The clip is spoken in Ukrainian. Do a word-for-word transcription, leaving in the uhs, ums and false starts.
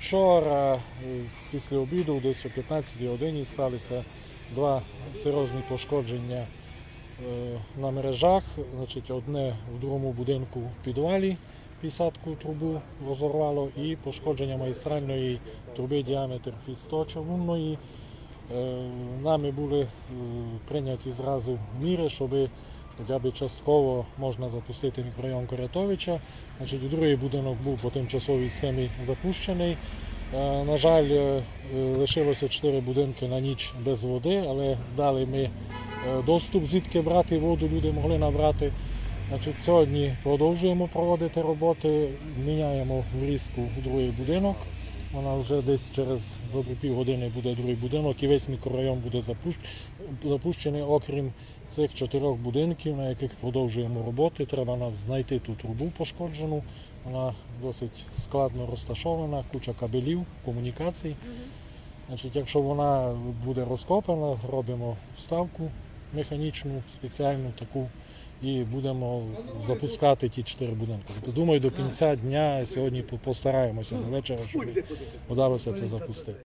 Вчора, після обіду, десь о п'ятнадцятій годині сталися два серйозні пошкодження на мережах. Значить, одне в другому будинку в підвалі п'ятдесятку трубу розорвало і пошкодження магістральної труби діаметр фіт сто човунної. Нами були прийняті зразу міри, щоб хоча б частково можна запустити мікрорайон Корятовича. Значить, другий будинок був по тимчасовій схемі запущений. На жаль, лишилося чотири будинки на ніч без води, але дали ми доступ, звідки брати воду, люди могли набрати. Значить, сьогодні продовжуємо проводити роботи, міняємо врізку в другий будинок. Вона вже десь через добрі півгодини буде другий будинок і весь мікрорайон буде запущений, окрім цих чотирьох будинків, на яких продовжуємо роботи. Треба нам знайти ту трубу пошкоджену. Вона досить складно розташована, куча кабелів, комунікацій. Значить, якщо вона буде розкопана, робимо вставку механічну, спеціальну таку, і будемо запускати ті чотири будинки. Думаю, до кінця дня сьогодні постараємося до вечора, щоб вдалося це запустити.